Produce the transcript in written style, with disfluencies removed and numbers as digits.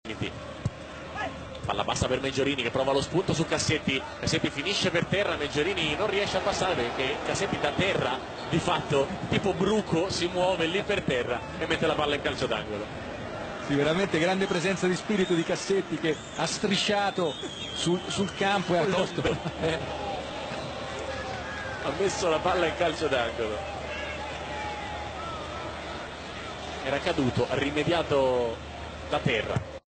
Palla bassa per Meggiorini che prova lo spunto su Cassetti. Cassetti finisce per terra, Meggiorini non riesce a passare perché Cassetti da terra di fatto tipo bruco si muove lì per terra e mette la palla in calcio d'angolo. Sì, veramente grande presenza di spirito di Cassetti che ha strisciato sul campo e ha messo la palla in calcio d'angolo. Era caduto, ha rimediato da terra.